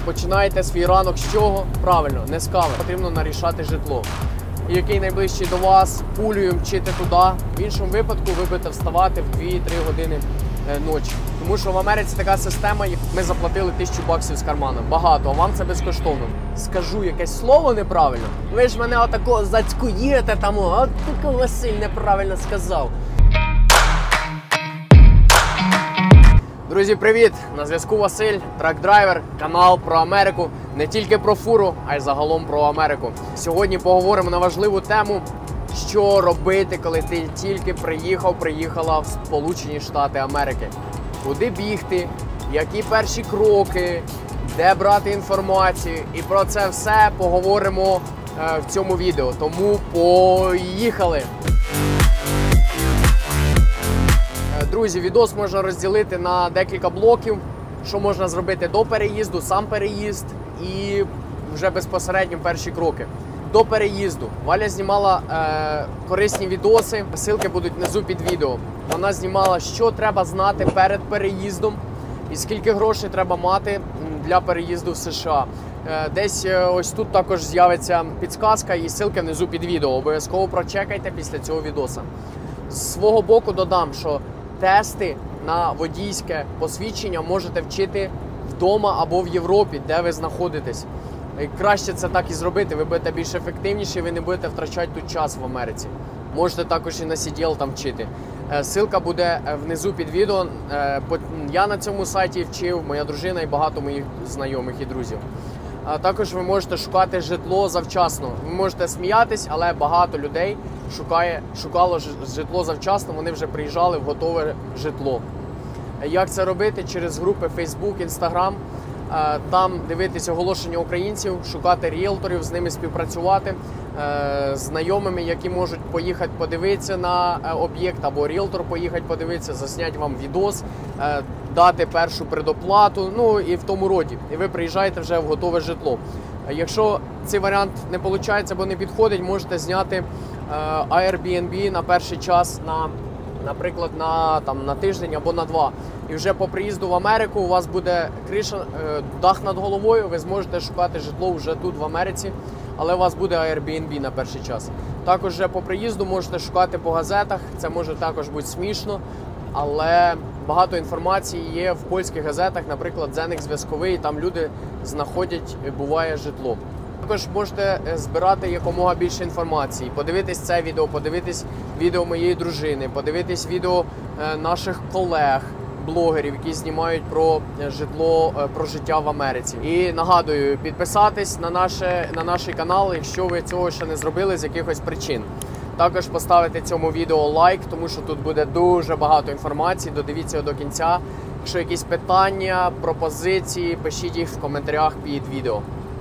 Починаєте свій ранок з чого? Правильно, не з кави. Потрібно нарішати житло. І який найближчий до вас, пулею мчити туди. В іншому випадку ви будете вставати в 2-3 години ночі. Тому що в Америці така система, ми заплатили $1000 з карману. Багато, а вам це безкоштовно. Скажу якесь слово неправильно, ви ж мене отако зацькуєте там, от тако Василь неправильно сказав. Друзі, привіт! На зв'язку Василь, трак-драйвер, канал про Америку. Не тільки про фуру, а й загалом про Америку. Сьогодні поговоримо на важливу тему, що робити, коли ти тільки приїхала в Сполучені Штати Америки. Куди бігти, які перші кроки, де брати інформацію. І про це все поговоримо в цьому відео. Тому поїхали! Друзі, відос можна розділити на декілька блоків, що можна зробити до переїзду, сам переїзд і вже безпосередньо перші кроки. До переїзду. Валя знімала корисні відоси, ссылки будуть внизу під відео. Вона знімала, що треба знати перед переїздом і скільки грошей треба мати для переїзду в США. Десь ось тут також з'явиться підсказка і ссылки внизу під відео. Обов'язково прочекайте після цього відоса. З свого боку додам, що тести на водійське посвідчення можете вчити вдома або в Європі, де ви знаходитесь. Краще це так і зробити, ви будете більш ефективніші, ви не будете втрачати тут час в Америці. Можете також і на CDL там вчити. Ссылка буде внизу під відео. Я на цьому сайті вчив, моя дружина і багато моїх знайомих і друзів. Також ви можете шукати житло завчасно. Ви можете сміятись, але багато людей шукало житло завчасно, вони вже приїжджали в готове житло. Як це робити? Через групи Facebook, Instagram. Там дивитись оголошення українців, шукати ріелторів, з ними співпрацювати, з знайомими, які можуть поїхати подивитися на об'єкт, або ріелтор поїхати подивитися, засняти вам відос, дати першу предоплату, ну і в тому роді. І ви приїжджаєте вже в готове житло. Якщо цей варіант не виходить або не підходить, можете зняти Airbnb на перший час, наприклад, на тиждень або на 2. І вже по приїзду в Америку у вас буде криша, дах над головою, ви зможете шукати житло вже тут в Америці, але у вас буде Airbnb на перший час. Також вже по приїзду можете шукати по газетах, це може також бути смішно, але багато інформації є в польських газетах, наприклад, Дзеник зв'язковий, там люди знаходять, буває, житло. Також можете збирати якомога більше інформації, подивитись це відео, подивитись відео моєї дружини, подивитись відео наших колег, блогерів, які знімають про житло, про життя в Америці. І нагадую, підписатись на наш канал, якщо ви цього ще не зробили з якихось причин. Також поставити цьому відео лайк, тому що тут буде дуже багато інформації, додивіться до кінця. Якщо якісь питання, пропозиції, пишіть їх в коментарях під відео.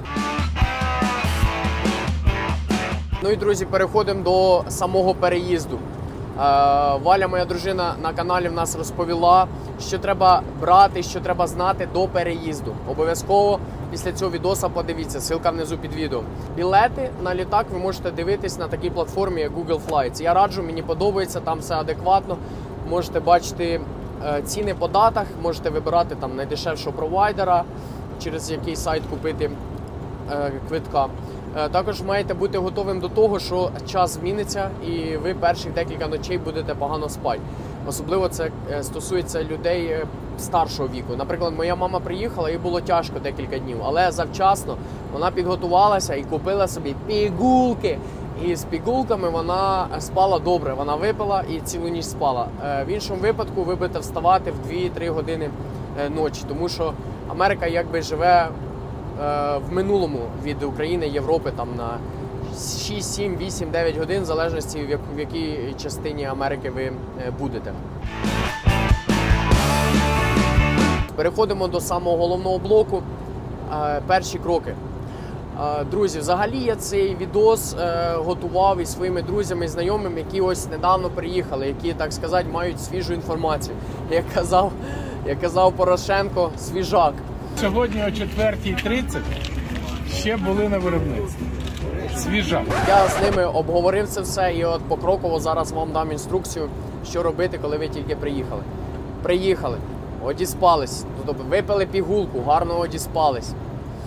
Ну і, друзі, переходимо до самого переїзду. Валя, моя дружина, на каналі в нас розповіла, що треба брати, що треба знати до переїзду. Обов'язково після цього відоса подивіться, ссылка внизу під відео. Білети на літак ви можете дивитись на такій платформі, як Google Flights. Я раджу, мені подобається, там все адекватно. Можете бачити ціни по датах, можете вибирати там найдешевшого провайдера, через який сайт купити квитка. Також маєте бути готовим до того, що час зміниться і ви перших декілька ночей будете погано спати. Особливо це стосується людей старшого віку. Наприклад, моя мама приїхала, їй було тяжко декілька днів, але завчасно вона підготувалася і купила собі пігулки. І з пігулками вона спала добре, вона випила і цілу ніч спала. В іншому випадку ви будете вставати в 2-3 години ночі, тому що Америка якби живе в минулому від України, Європи там на 6, 7, 8, 9 годин, в залежності в якій частині Америки ви будете. Переходимо до самого головного блоку. Перші кроки. Друзі, взагалі я цей відос готував із своїми друзями і знайомими, які ось недавно приїхали, які, так сказати, мають свіжу інформацію. Як казав Порошенко, свіжак. Сьогодні о 4:30 ще були на виробництві. Свіжак. Я з ними обговорив це все і от покроково зараз вам дам інструкцію, що робити, коли ви тільки приїхали. Приїхали, одіспались, тобто випили пігулку, гарно одіспались.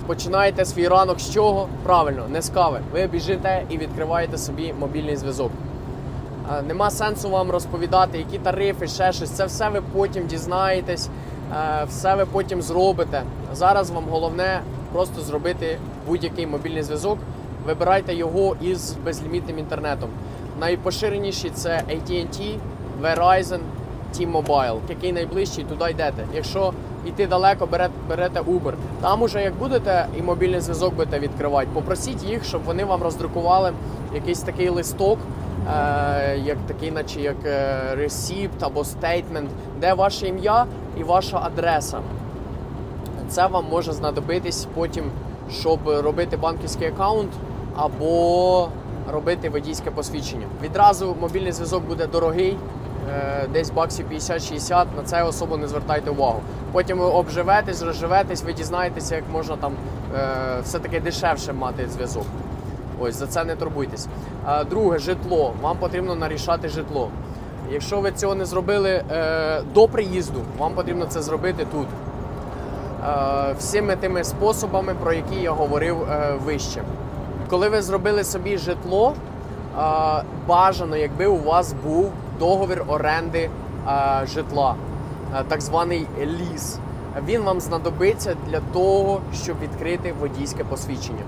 починаєте свій ранок з чого? Правильно, не з кави. Ви біжите і відкриваєте собі мобільний зв'язок. Нема сенсу вам розповідати, які тарифи, ще щось. Це все ви потім дізнаєтесь, все ви потім зробите. Зараз вам головне просто зробити будь-який мобільний зв'язок. Вибирайте його із безлімітним інтернетом. Найпоширеніші це AT&T, Verizon, T-Mobile. Який найближчий, туди йдете. Якщо йти далеко, берете Uber. Там уже як будете і мобільний зв'язок будете відкривати, попросіть їх, щоб вони вам роздрукували якийсь такий листок, як такий, наче як ресіпт або стейтмент, де ваше ім'я і ваша адреса. Це вам може знадобитись потім, щоб робити банківський аккаунт або робити водійське посвідчення. Відразу мобільний зв'язок буде дорогий, десь баксів 50-60, на це особо не звертайте увагу. Потім ви обживетесь, розживетесь, ви дізнаєтеся, як можна там все-таки дешевше мати зв'язок. Ось, за це не турбуйтесь. Друге, житло. Вам потрібно нарішати житло. Якщо ви цього не зробили до приїзду, вам потрібно це зробити тут. Всіми тими способами, про які я говорив вище. Коли ви зробили собі житло, бажано, якби у вас був договір оренди житла, так званий ліз. Він вам знадобиться для того, щоб відкрити водійське посвідчення.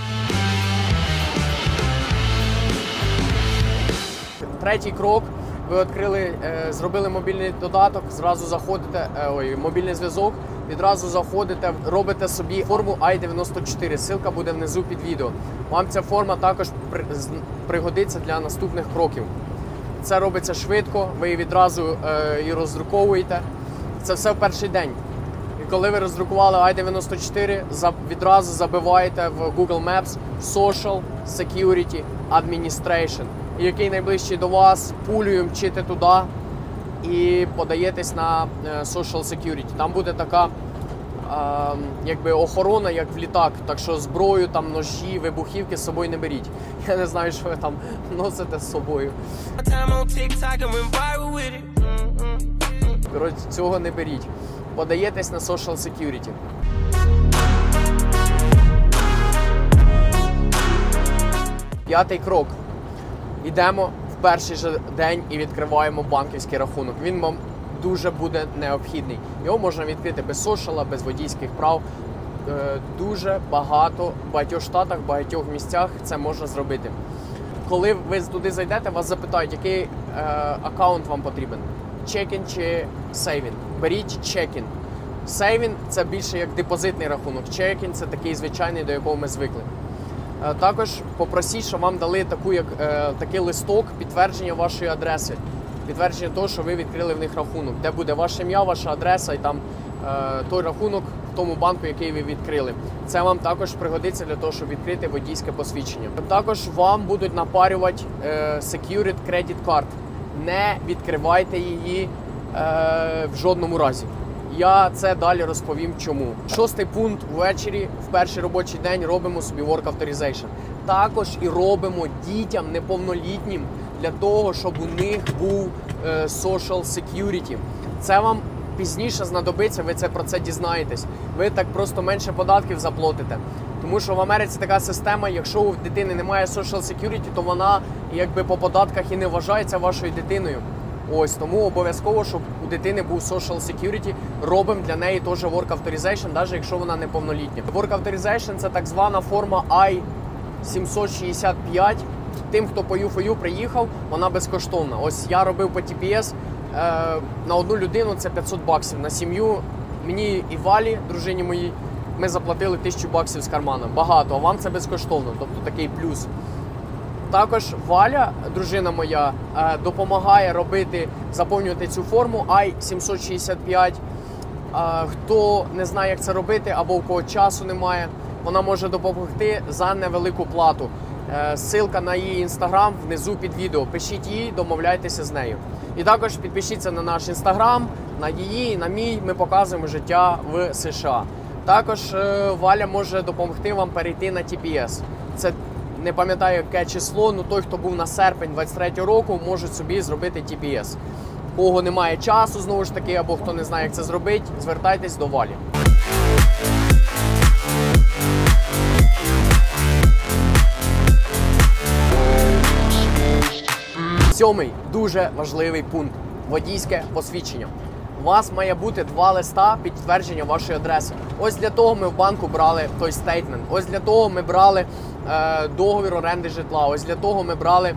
Третій крок. Ви відкрили, зробили мобільний додаток, зразу заходите, мобільний зв'язок, відразу заходите, робите собі форму I-94. Ссылка буде внизу під відео. Вам ця форма також пригодиться для наступних кроків. Це робиться швидко, ви її відразу її роздруковуєте. Це все в перший день. І коли ви роздрукували I-94, відразу забиваєте в Google Maps Social Security Administration. І який найближчий до вас, пулею мчите туди і подаєтесь на Social Security. Там буде така якби охорона, як в літак. Так що зброю, там ножі, вибухівки з собою не беріть. Я не знаю, що ви там носите з собою. Коротше, цього не беріть. Подаєтесь на Social Security. П'ятий крок. Йдемо в перший же день і відкриваємо банківський рахунок. Він вам дуже буде необхідний. Його можна відкрити без сошала, без водійських прав. Дуже багато, в багатьох штатах, в багатьох місцях це можна зробити. Коли ви туди зайдете, вас запитають, який аккаунт вам потрібен. Чекін чи сейвін. Беріть чекін. Сейвін – це більше як депозитний рахунок. Чекін – це такий звичайний, до якого ми звикли. Також попросіть, щоб вам дали такий листок підтвердження вашої адреси. Підтвердження того, що ви відкрили в них рахунок, де буде ваше ім'я, ваша адреса і там той рахунок в тому банку, який ви відкрили. Це вам також пригодиться для того, щоб відкрити водійське посвідчення. Також вам будуть напарювати Secured Credit Card. Не відкривайте її в жодному разі. Я це далі розповім чому. Шостий пункт. Ввечері, в перший робочий день робимо собі Work Authorization. Також і робимо дітям неповнолітнім для того, щоб у них був Social Security. Це вам пізніше знадобиться, ви про це дізнаєтесь. Ви так просто менше податків заплатите. Тому що в Америці така система, якщо у дитини немає Social Security, то вона якби по податках і не вважається вашою дитиною. Ось, тому обов'язково, щоб у дитини був Social Security, робимо для неї теж Work Authorization, навіть якщо вона неповнолітня. Work Authorization – це так звана форма I-765. Тим, хто по U4U приїхав, вона безкоштовна. Ось я робив по TPS, на одну людину це $500. На сім'ю, мені і Валі, дружині моїй, ми заплатили $1000 з кармана. Багато, а вам це безкоштовно, тобто такий плюс. Також Валя, дружина моя, допомагає заповнювати цю форму I-765. Хто не знає, як це робити, або у кого часу немає, вона може допомогти за невелику плату. Ссылка на її інстаграм внизу під відео. Пишіть їй, домовляйтеся з нею. І також підпишіться на наш інстаграм, на її, на мій. Ми показуємо життя в США. Також Валя може допомогти вам перейти на TPS. Це не пам'ятаю, яке число, але той, хто був на серпень 23-го року, може собі зробити TPS. У кого немає часу, знову ж таки, або хто не знає, як це зробити, звертайтесь до Валі. 7-й дуже важливий пункт – водійське посвідчення. У вас має бути 2 листа підтвердження вашої адреси. Ось для того ми в банку брали той стейтмент. Ось для того ми брали договір оренди житла. Ось для того ми брали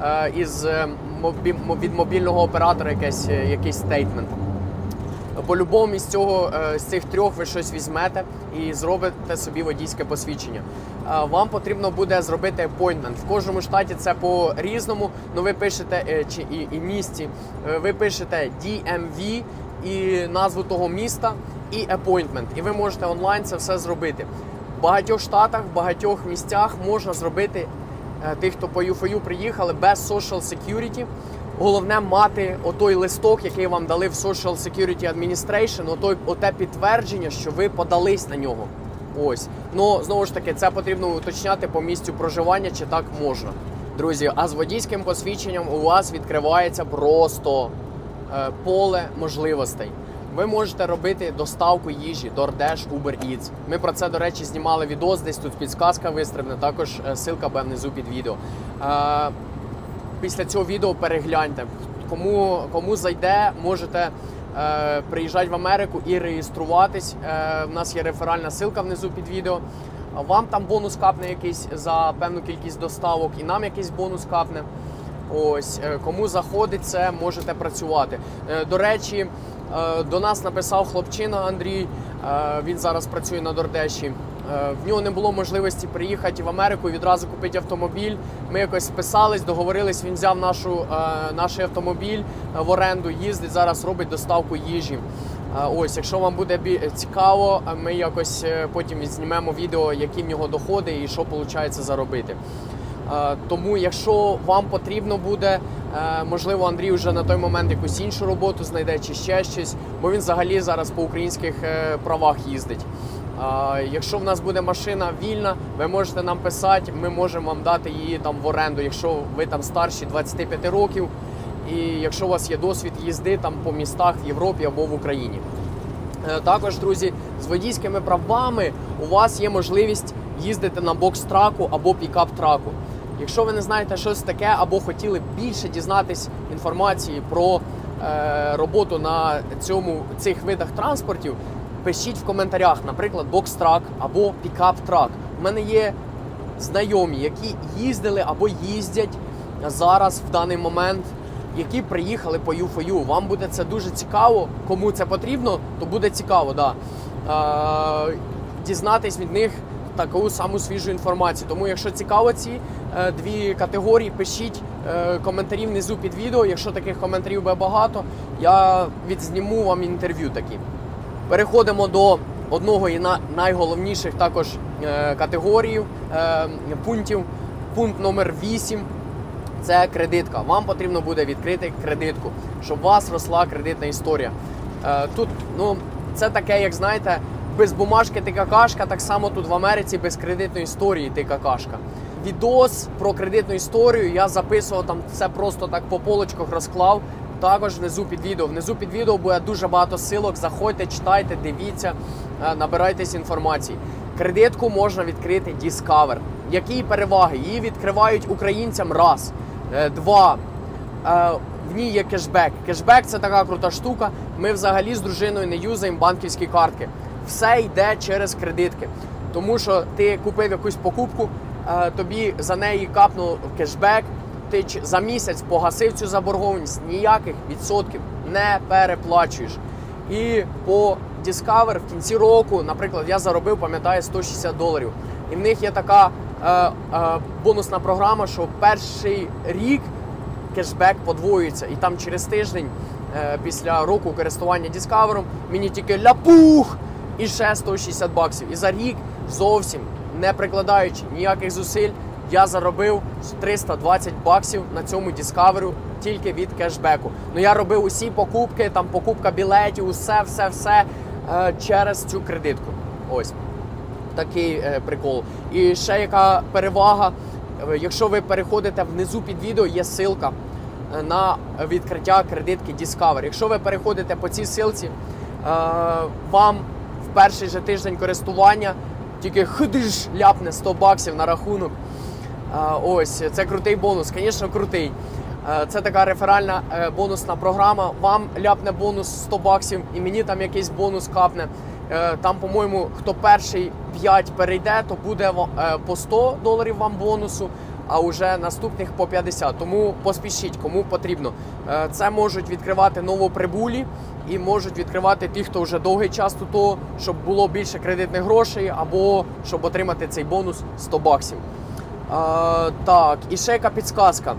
від мобільного оператора якийсь стейтмент. По-любому з цих 3 ви щось візьмете і зробите собі водійське посвідчення. Вам потрібно буде зробити appointment. В кожному штаті це по-різному, але ви пишете, і місті, ви пишете DMV і назву того міста і appointment. І ви можете онлайн це все зробити. В багатьох штатах, в багатьох місцях можна зробити, тих, хто по UFOU приїхали, без Social Security. Головне мати отой листок, який вам дали в Social Security Administration, оте підтвердження, що ви подались на нього. Ось. Ну, знову ж таки, це потрібно уточняти по місцю проживання, чи так можна. Друзі, а з водійським посвідченням у вас відкривається просто поле можливостей. Ви можете робити доставку їжі, DoorDash, Uber Eats. Ми про це, до речі, знімали відос, десь тут підсказка вистрибне, також ссылка буде внизу під відео. Після цього відео перегляньте. Кому зайде, можете приїжджати в Америку і реєструватись. У нас є реферальна ссылка внизу під відео. Вам там бонус капне якийсь за певну кількість доставок, і нам якийсь бонус капне. Ось, кому заходить це, можете працювати. До речі, до нас написав хлопчина Андрій, він зараз працює на DoorDash. В нього не було можливості приїхати в Америку і відразу купити автомобіль. Ми якось списались, договорились, він взяв наш автомобіль в оренду, їздить, зараз робить доставку їжі. Ось, якщо вам буде цікаво, ми якось потім відзнімемо відео, які в нього доходи і що виходить заробити. Тому, якщо вам потрібно буде, можливо, Андрій вже на той момент якусь іншу роботу знайде чи ще щось, бо він взагалі зараз по українських правах їздить. Якщо в нас буде машина вільна, ви можете нам писати, ми можемо вам дати її там в оренду, якщо ви там старші 25 років, і якщо у вас є досвід їзди там по містах в Європі або в Україні. Також, друзі, з водійськими правами у вас є можливість їздити на бокс-траку або пікап-траку. Якщо ви не знаєте, що це таке, або хотіли більше дізнатись інформації про роботу на цих видах транспортів, пишіть в коментарях, наприклад, бокс-трак або пікап-трак. У мене є знайомі, які їздили або їздять зараз в даний момент, які приїхали по UFOU. Вам буде це дуже цікаво, кому це потрібно, то буде цікаво, да. Дізнатись від них таку саму свіжу інформацію. Тому, якщо цікаво ці 2 категорії, пишіть коментарі внизу під відео. Якщо таких коментарів буде багато, я відзніму вам інтерв'ю такі. Переходимо до одного і найголовніших також категорій, пунктів. Пункт номер 8 – це кредитка. Вам потрібно буде відкрити кредитку, щоб у вас росла кредитна історія. Тут, це таке, як знаєте, без бумажки ти какашка, так само тут в Америці без кредитної історії ти какашка. Відос про кредитну історію я записував, там все просто так по полочках розклав, також внизу під відео. Внизу під відео буде дуже багато ссылок, заходьте, читайте, дивіться, набирайтесь інформації. Кредитку можна відкрити Discover. Які переваги? Її відкривають українцям раз. 2. В ній є кешбек. Кешбек – це така крута штука. Ми взагалі з дружиною не юзаємо банківські картки. Все йде через кредитки. Тому що ти купив якусь покупку, тобі за неї капнув кешбек, ти за місяць погасив цю заборгованість, ніяких відсотків не переплачуєш. І по Discover в кінці року, наприклад, я заробив, пам'ятаю, $160. І в них є така бонусна програма, що перший рік кешбек подвоюється. І там через тиждень після року користування Discover мені тільки ляпух і ще $160. І за рік зовсім не прикладаючи ніяких зусиль, я заробив $320 на цьому Discover тільки від кешбеку. Я робив усі покупки, там покупка білетів, все через цю кредитку. Ось. Такий прикол. І ще яка перевага, якщо ви переходите внизу під відео, є ссылка на відкриття кредитки Discover. Якщо ви переходите по цій ссылці, вам в перший же тиждень користування тільки ляпне $100 на рахунок. Ось, це крутий бонус, звісно, крутий. Це така реферальна бонусна програма. Вам ляпне бонус 100 баксів і мені там якийсь бонус капне. Там, по-моєму, хто перший 5 перейде, то буде по $100 вам бонусу, а вже наступних по 50. Тому поспішіть, кому потрібно. Це можуть відкривати новоприбулі і можуть відкривати ті, хто вже довгий час тут, щоб було більше кредитних грошей або щоб отримати цей бонус 100 баксів. Так, і ще яка підсказка.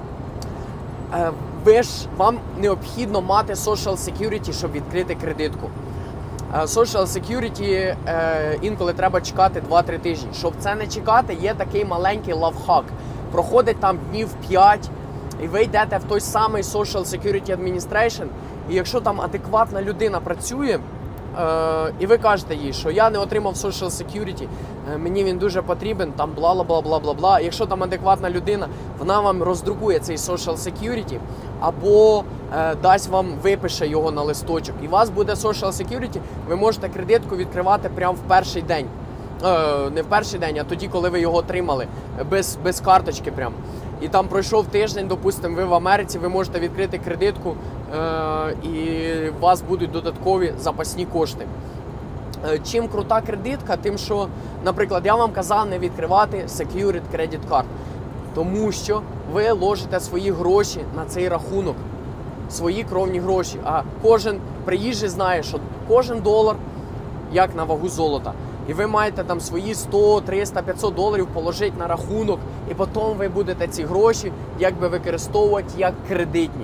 Вам необхідно мати Social Security, щоб відкрити кредитку. Social Security інколи треба чекати 2-3 тижні. Щоб це не чекати, є такий маленький лайфхак. Проходить там днів 5, і ви йдете в той самий Social Security Administration, і якщо там адекватна людина працює, і ви кажете їй, що я не отримав Social Security, мені він дуже потрібен, там бла-бла-бла-бла-бла. Якщо там адекватна людина, вона вам роздрукує цей Social Security, або дасть вам, випише його на листочок. І у вас буде Social Security, ви можете кредитку відкривати прямо в перший день. Не в перший день, а тоді, коли ви його отримали, без карточки прям. І там пройшов тиждень, допустимо, ви в Америці, ви можете відкрити кредитку, і у вас будуть додаткові запасні кошти. Чим крута кредитка? Тим, що, наприклад, я вам казав не відкривати Secured Credit Card, тому що ви ложите свої гроші на цей рахунок, свої кровні гроші. А кожен приїжджий знає, що кожен долар як на вагу золота. І ви маєте там свої 100, 300, 500 доларів положити на рахунок, і потім ви будете ці гроші якби використовувати як кредитні.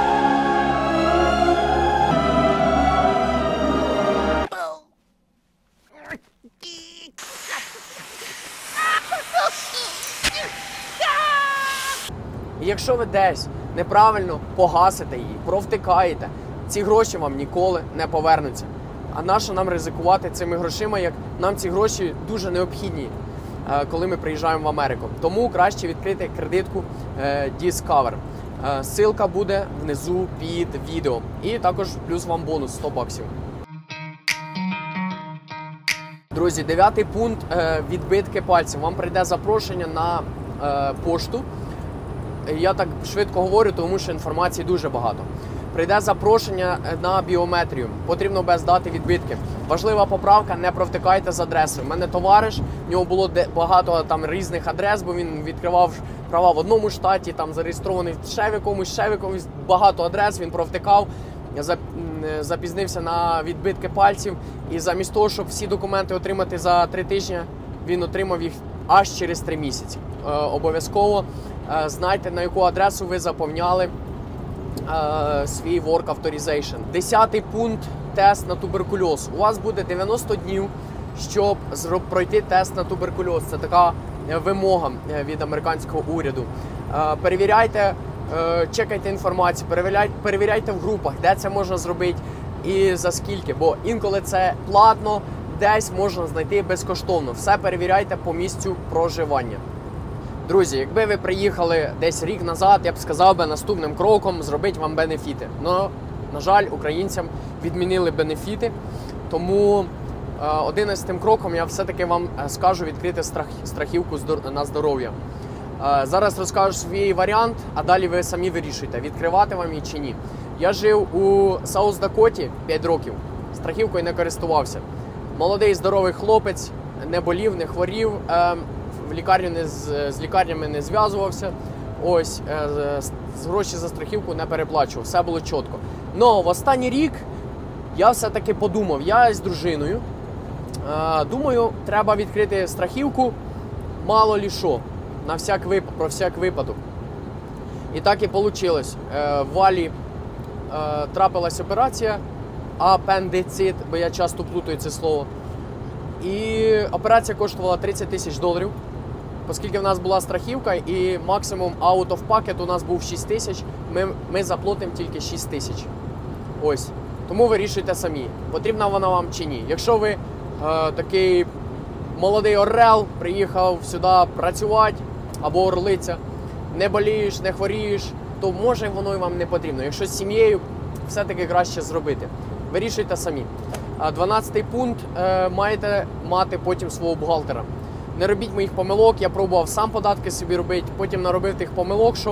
І якщо ви десь неправильно погасите її, провтикаєте, ці гроші вам ніколи не повернуться. А нащо нам ризикувати цими грошима, як нам ці гроші дуже необхідні, коли ми приїжджаємо в Америку. Тому краще відкрити кредитку Discover. Ссылка буде внизу під відео. І також плюс вам бонус 100 баксів. Друзі, 9-й пункт – відбитки пальців. Вам прийде запрошення на пошту. Я так швидко говорю, тому що інформації дуже багато. Прийде запрошення на біометрію. Потрібно без дати відбитки. Важлива поправка, не провтикайте з адресою. У мене товариш, в нього було багато там різних адрес, бо він відкривав права в одному штаті, там зареєстрований ще в якомусь, багато адрес, він провтикав, запізнився на відбитки пальців. І замість того, щоб всі документи отримати за 3 тижні, він отримав їх аж через 3 місяці. Обов'язково знайте, на яку адресу ви заповняли свій Work Authorization. 10-й пункт – тест на туберкульоз. У вас буде 90 днів, щоб пройти тест на туберкульоз. Це така вимога від американського уряду. Перевіряйте, чекайте інформацію, перевіряйте в групах, де це можна зробити і за скільки. Бо інколи це платно, десь можна знайти безкоштовно. Все перевіряйте по місцю проживання. Друзі, якби ви приїхали десь рік назад, я б сказав би наступним кроком зробити вам бенефіти. Но, на жаль, українцям відмінили бенефіти, тому 11-тим кроком я все-таки вам скажу відкрити страхівку на здоров'я. Зараз розкажу свій варіант, а далі ви самі вирішуєте, відкривати вам її чи ні. Я жив у Саус-Дакоті 5 років, страхівкою не користувався. Молодий, здоровий хлопець, не болів, не хворів, в лікарню з лікарнями не зв'язувався, ось, гроші за страхівку не переплачував, все було чітко. Но в останній рік я все-таки подумав, я з дружиною, думаю, треба відкрити страхівку, мало лі що, про всяк випадок. І так і вийшло. В Валі трапилась операція, апендицит, бо я часто плутаю це слово. І операція коштувала $30 тисяч, оскільки в нас була страхівка і максимум out of pocket у нас був 6 тисяч, ми заплатимо тільки 6 тисяч. Ось. Тому вирішуйте самі, потрібна вона вам чи ні. Якщо ви такий молодий орел, приїхав сюди працювати, або орлиця, не болієш, не хворієш, то може воно і вам не потрібно. Якщо з сім'єю, все-таки краще зробити. Вирішуйте самі. 12-й пункт, маєте мати потім свого бухгалтера. Не робіть моїх помилок, я пробував сам податки собі робити, потім наробив тих помилок, що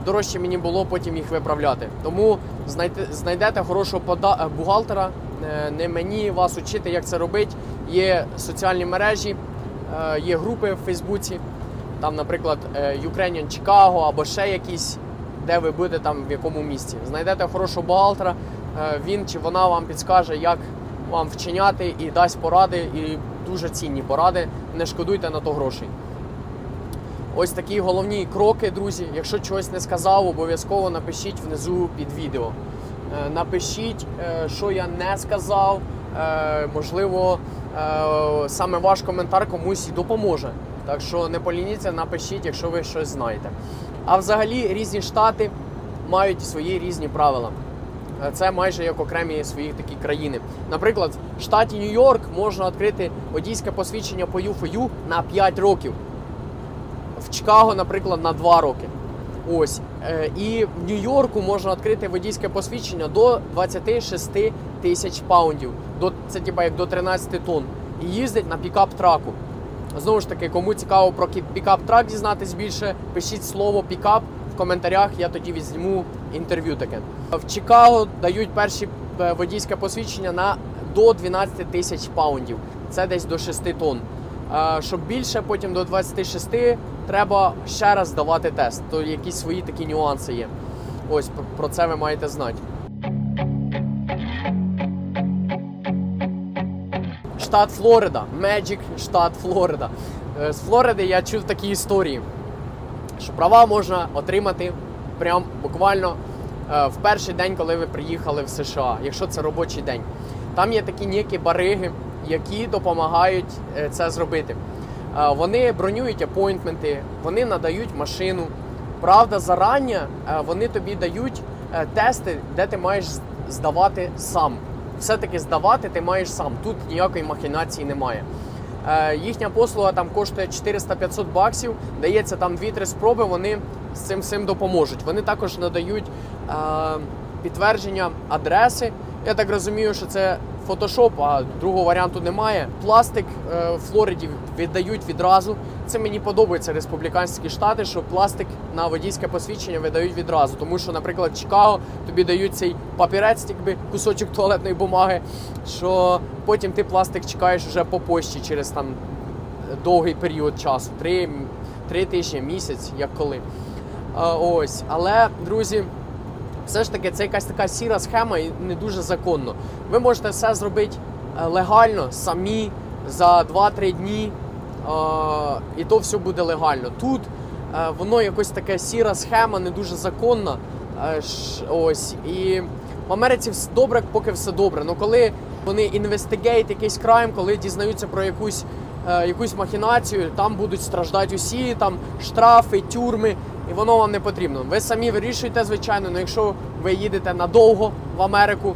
дорожче мені було потім їх виправляти. Тому знайдете хорошого бухгалтера, не мені вас учити, як це робити. Є соціальні мережі, є групи в Фейсбуці, там, наприклад, Ukrainian Chicago або ще якісь, де ви будете там в якому місці. Знайдете хорошого бухгалтера, він чи вона вам підскаже, як вам вчиняти, і дасть поради, і дуже цінні поради. Не шкодуйте на то грошей. Ось такі головні кроки, друзі. Якщо чогось не сказав, обов'язково напишіть внизу під відео. Напишіть, що я не сказав. Можливо, саме ваш коментар комусь і допоможе. Так що не полініться, напишіть, якщо ви щось знаєте. А взагалі різні штати мають свої різні правила. Це майже як окремі свої такі країни. Наприклад, в штаті Нью-Йорк можна відкрити водійське посвідчення по UFU на 5 років. В Чикаго, наприклад, на 2 роки. Ось. І в Нью-Йорку можна відкрити водійське посвідчення до 26 тисяч паундів. Це типа як до 13 тонн. І їздить на пікап-траку. Знову ж таки, кому цікаво про пікап-трак дізнатись більше, пишіть слово «пікап» в коментарях, я тоді візьму інтерв'ю таке. В Чикаго дають перші водійське посвідчення до 12 тисяч паундів. Це десь до 6 тонн. Щоб більше, потім до 26, треба ще раз здавати тест. То якісь свої такі нюанси є. Ось, про це ви маєте знати. Штат Флорида. Magic штат Флорида. З Флориди я чув такі історії, що права можна отримати прям буквально в перший день, коли ви приїхали в США, якщо це робочий день. Там є такі ніякі бариги, які допомагають це зробити. Вони бронюють апойнтменти, вони надають машину. Правда, зарані вони тобі дають тести, де ти маєш здавати сам. Все-таки здавати ти маєш сам. Тут ніякої махінації немає. Їхня послуга там коштує 400-500 баксів, дається там 2-3 спроби, вони з цим всім допоможуть. Вони також надають підтвердження адреси. Я так розумію, що це фотошоп, а другого варіанту немає. Пластик в Флориді віддають відразу. Це мені подобається республіканські штати, що пластик на водійське посвідчення видають відразу. Тому що, наприклад, в Чикаго тобі дають цей папірець, якби кусочок туалетної бумаги, що потім ти пластик чекаєш вже по пошті через там довгий період часу. 3 тижні, місяць, як коли. Ось. Але, друзі, все ж таки, це якась така сіра схема і не дуже законно. Ви можете все зробити легально, самі, за 2-3 дні, і то все буде легально. Тут воно якось така сіра схема, не дуже законна. Ось. І в Америці добре, поки все добре. Но коли вони інвестигейт якийсь крайм, коли дізнаються про якусь махінацію, там будуть страждати усі, там штрафи, тюрми. І воно вам не потрібно. Ви самі вирішуєте, звичайно, але якщо ви їдете надовго в Америку,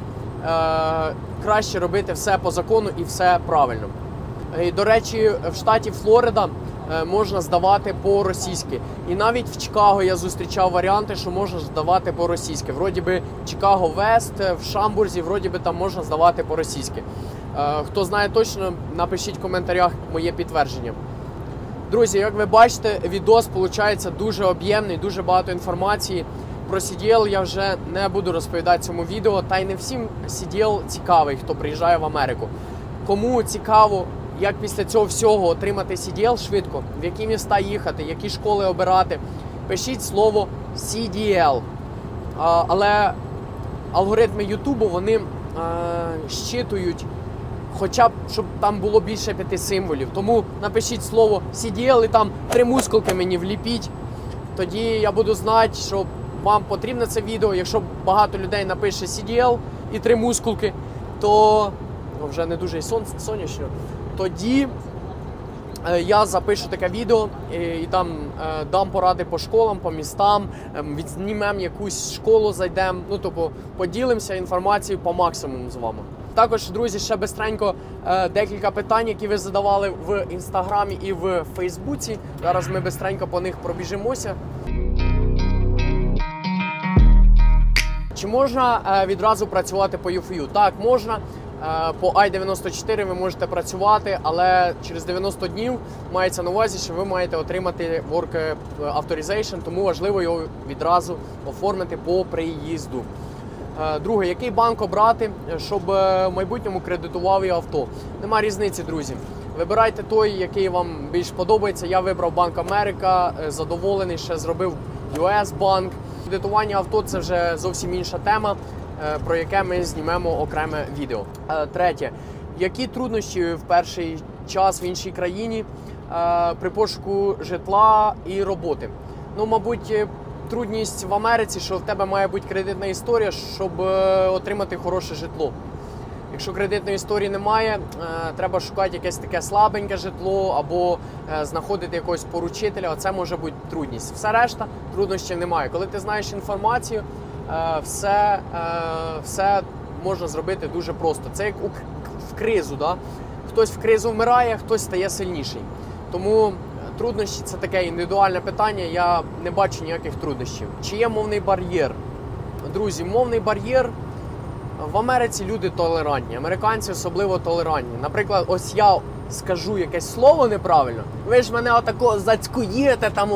краще робити все по закону і все правильно. І, до речі, в штаті Флорида можна здавати по-російськи. І навіть в Чикаго я зустрічав варіанти, що можна здавати по-російськи. Вроді би Чикаго Вест, в Шамбурзі, вроді би там можна здавати по-російськи. Хто знає точно, напишіть в коментарях моє підтвердження. Друзі, як ви бачите, відос виходить дуже об'ємний, дуже багато інформації. Про CDL я вже не буду розповідати в цьому відео, та й не всім CDL цікавий, хто приїжджає в Америку. Кому цікаво, як після цього всього отримати CDL швидко, в які міста їхати, які школи обирати, пишіть слово CDL. Але алгоритми Ютубу, вони щитують, хоча б, щоб там було більше 5 символів. Тому напишіть слово CDL і там 3 мускулки мені вліпіть. Тоді я буду знати, що вам потрібно це відео. Якщо багато людей напише CDL і 3 мускулки, то вже не дуже і сонячно. Тоді я запишу таке відео і там дам поради по школам, по містам, відзнімемо якусь школу, зайдемо, ну тобто поділимося інформацією по максимуму з вами. Також, друзі, ще бистренько декілька питань, які ви задавали в Інстаграмі і в Фейсбуці. Зараз ми бистренько по них пробіжимося. Чи можна відразу працювати по UFU? Так, можна. По I-94 ви можете працювати, але через 90 днів мається на увазі, що ви маєте отримати Work Authorization, тому важливо його відразу оформити по приїзду. Друге, який банк обрати, щоб в майбутньому кредитував і авто? Нема різниці, друзі. Вибирайте той, який вам більш подобається. Я вибрав Банк Америка, задоволений, ще зробив US банк. Кредитування авто – це вже зовсім інша тема, про яке ми знімемо окреме відео. Третє. Які труднощі в перший час в іншій країні при пошуку житла і роботи? Ну, мабуть, трудність в Америці, що в тебе має бути кредитна історія, щоб отримати хороше житло. Якщо кредитної історії немає, треба шукати якесь таке слабеньке житло або знаходити якогось поручителя, оце може бути трудність. Все решта труднощів немає. Коли ти знаєш інформацію, все можна зробити дуже просто. Це як в кризу. Да? Хтось в кризу вмирає, хтось стає сильніший. Тому труднощі – це таке індивідуальне питання, я не бачу ніяких труднощів. Чи є мовний бар'єр? Друзі, мовний бар'єр – в Америці люди толерантні, американці особливо толерантні. Наприклад, ось я скажу якесь слово неправильно, ви ж мене отако зацькуєте там.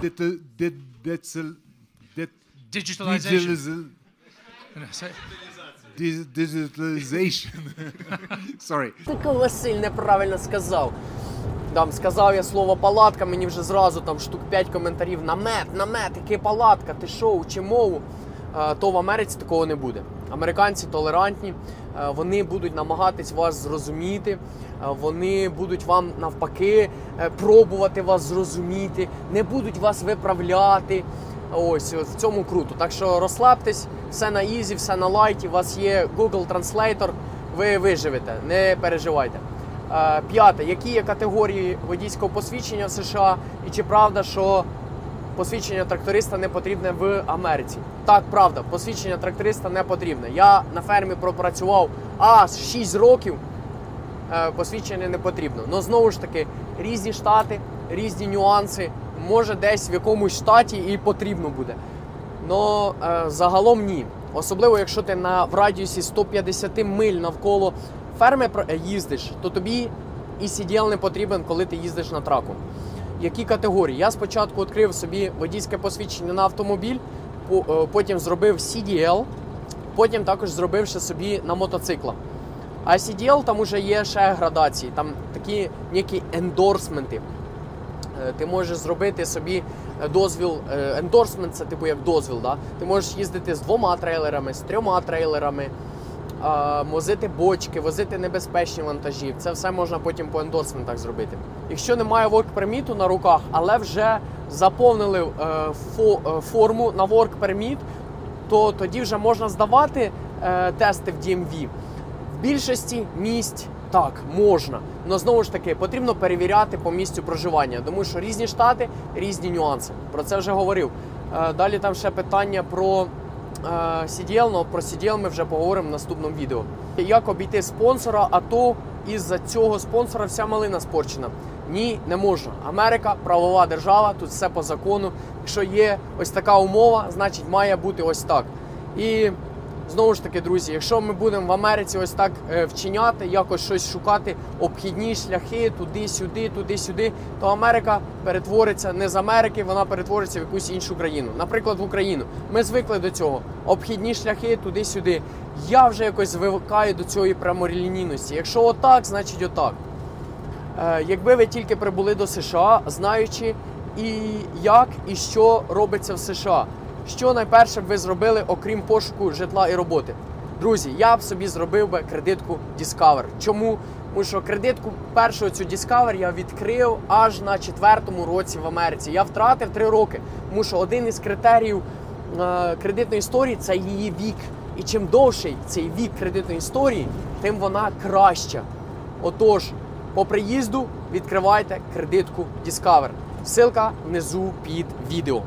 Digitalization. Sorry. Тако Василь неправильно сказав. Там сказав я слово палатка, мені вже зразу там штук 5 коментарів. Намет, яке палатка, ти що, учи мову? То в Америці такого не буде. Американці толерантні, вони будуть намагатись вас зрозуміти, вони будуть вам навпаки пробувати вас зрозуміти, не будуть вас виправляти. Ось в цьому круто. Так що розслабтесь, все на ізі, все на лайті, у вас є Google Translator, ви виживете, не переживайте. П'яте. Які є категорії водійського посвідчення в США і чи правда, що посвідчення тракториста не потрібне в Америці? Так, правда, посвідчення тракториста не потрібне. Я на фермі пропрацював аж 6 років, посвідчення не потрібно. Но знову ж таки, різні штати, різні нюанси. Може десь в якомусь штаті і потрібно буде. Но загалом ні. Особливо, якщо ти в радіусі 150 миль навколо ферми їздиш, то тобі і CDL не потрібен, коли ти їздиш на траку. Які категорії? Я спочатку відкрив собі водійське посвідчення на автомобіль, потім зробив CDL, потім також зробив ще собі на мотоцикла. А CDL там уже є ще градації, там такі ніякі ендорсменти. Ти можеш зробити собі дозвіл, ендорсмент це типу як дозвіл, да? Ти можеш їздити з 2 трейлерами, з 3 трейлерами, возити бочки, возити небезпечні вантажі. Це все можна потім по ендорсментах зробити. Якщо немає work permit на руках, але вже заповнили форму на work permit, то тоді вже можна здавати тести в DMV. В більшості місць так, можна. Але знову ж таки, потрібно перевіряти по місцю проживання, тому що різні штати, різні нюанси. Про це вже говорив. Далі там ще питання про CDL, але про CDL ми вже поговоримо в наступному відео. Як обійти спонсора, а то із-за цього спонсора вся малина спорчена? Ні, не можна. Америка – правова держава, тут все по закону. Якщо є ось така умова, значить має бути ось так. І знову ж таки, друзі, якщо ми будемо в Америці ось так вчиняти, якось щось шукати, обхідні шляхи, туди-сюди, то Америка перетвориться не з Америки, вона перетвориться в якусь іншу країну. Наприклад, в Україну. Ми звикли до цього. Обхідні шляхи, туди-сюди. Я вже якось звикаю до цієї прямолінійності. Якщо отак, значить отак. Якби ви тільки прибули до США, знаючи і як, і що робиться в США, що найперше б ви зробили, окрім пошуку житла і роботи? Друзі, я б собі зробив би кредитку Discover. Чому? Тому що кредитку першу цю Discover я відкрив аж на 4-му році в Америці. Я втратив 3 роки, тому що один із критеріїв кредитної історії – це її вік. І чим довший цей вік кредитної історії, тим вона краща. Отож, по приїзду відкривайте кредитку Discover. Ссылка внизу під відео.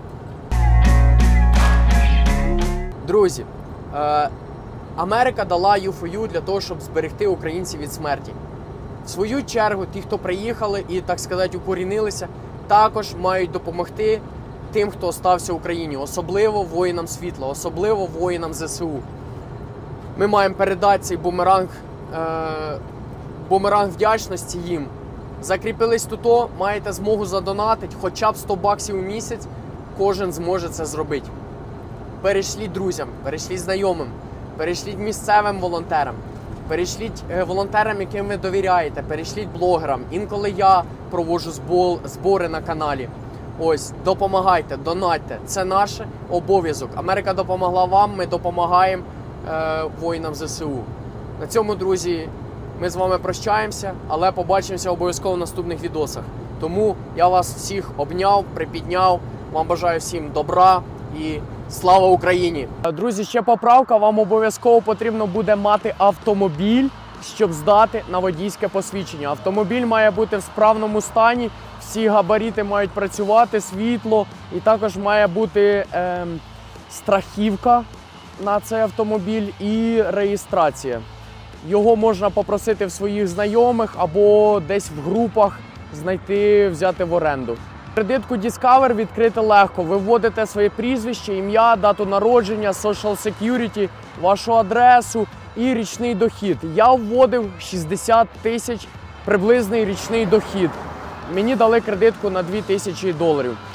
Друзі, Америка дала U4U для того, щоб зберегти українців від смерті. В свою чергу, ті, хто приїхали і, так сказати, укорінилися, також мають допомогти тим, хто остався в Україні, особливо воїнам світла, особливо воїнам ЗСУ. Ми маємо передати цей бумеранг бумеранг вдячності їм. Закріпились тут, маєте змогу задонатити хоча б 100 баксів у місяць, кожен зможе це зробити. Перейшліть друзям, перейшліть знайомим, перейшліть місцевим волонтерам, перейшліть волонтерам, яким ви довіряєте, перейшліть блогерам. Інколи я проводжу збори на каналі. Ось, допомагайте, донатьте. Це наш обов'язок. Америка допомогла вам, ми допомагаємо воїнам ЗСУ. На цьому, друзі, ми з вами прощаємося, але побачимося обов'язково в наступних відосах. Тому я вас всіх обняв, припідняв. Вам бажаю всім добра і слава Україні! Друзі, ще поправка. Вам обов'язково потрібно буде мати автомобіль, щоб здати на водійське посвідчення. Автомобіль має бути в справному стані, всі габарити мають працювати, світло, і також має бути страхівка на цей автомобіль і реєстрація. Його можна попросити в своїх знайомих або десь в групах знайти, взяти в оренду. Кредитку Discover відкрити легко. Ви вводите своє прізвище, ім'я, дату народження, Social Security, вашу адресу і річний дохід. Я вводив 60 тисяч приблизний річний дохід. Мені дали кредитку на $2000.